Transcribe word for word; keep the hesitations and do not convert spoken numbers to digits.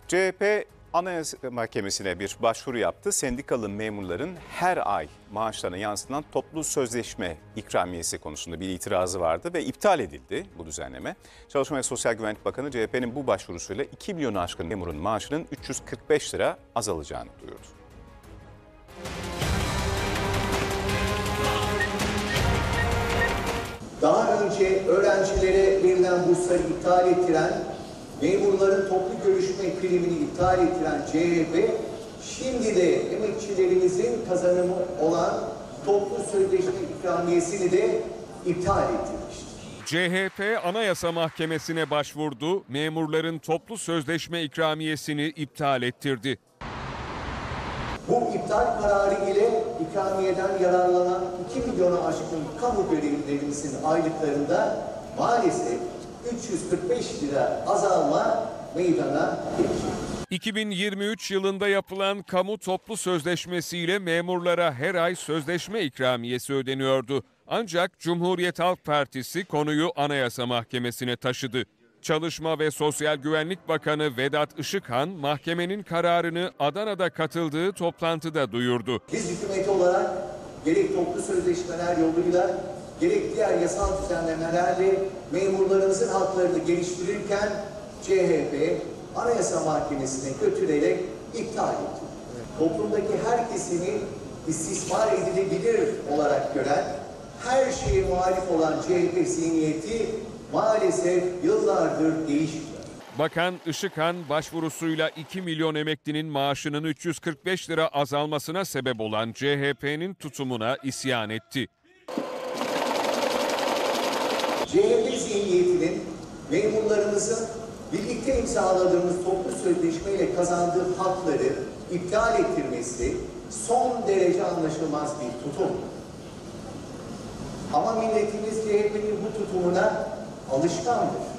C H P Anayasa Mahkemesi'ne bir başvuru yaptı. Sendikalı memurların her ay maaşlarına yansıtan toplu sözleşme ikramiyesi konusunda bir itirazı vardı ve iptal edildi bu düzenleme. Çalışma ve Sosyal Güvenlik Bakanı C H P'nin bu başvurusuyla iki milyonu aşkın memurun maaşının üç yüz kırk beş lira azalacağını duyurdu. Daha önce öğrencilere verilen bursları iptal ettiren, memurların toplu görüşme primini iptal ettiren C H P, şimdi de emekçilerimizin kazanımı olan toplu sözleşme ikramiyesini de iptal ettirmiştir. C H P Anayasa Mahkemesi'ne başvurdu, memurların toplu sözleşme ikramiyesini iptal ettirdi. Bu iptal kararı ile ikramiyeden yararlanan iki milyona aşkın kamu görevlilerimizin aylıklarında maalesef üç yüz kırk beş lira azalma meydana gelecek. iki bin yirmi üç yılında yapılan kamu toplu sözleşmesiyle memurlara her ay sözleşme ikramiyesi ödeniyordu. Ancak Cumhuriyet Halk Partisi konuyu Anayasa Mahkemesi'ne taşıdı. Çalışma ve Sosyal Güvenlik Bakanı Vedat Işıkhan, mahkemenin kararını Adana'da katıldığı toplantıda duyurdu. Biz hükümeti olarak gerek toplu sözleşmeler yoluyla gerek diğer yasal düzenlemelerle memurlarımızın haklarını geliştirirken C H P Anayasa Mahkemesi'ne götürerek iptal etti. Toplumdaki her kesimi istismar edilebilir olarak gören, her şeye muhalif olan C H P zihniyeti maalesef yıllardır değişmiyor. Bakan Işıkhan başvurusuyla iki milyon emeklinin maaşının üç yüz kırk beş lira azalmasına sebep olan C H P'nin tutumuna isyan etti. C H P zihniyetinin memurlarımızın birlikte imzaladığımız toplu sözleşmeyle kazandığı hakları iptal ettirmesi son derece anlaşılmaz bir tutum. Ama milletimiz C H P'nin bu tutumuna alışkandır.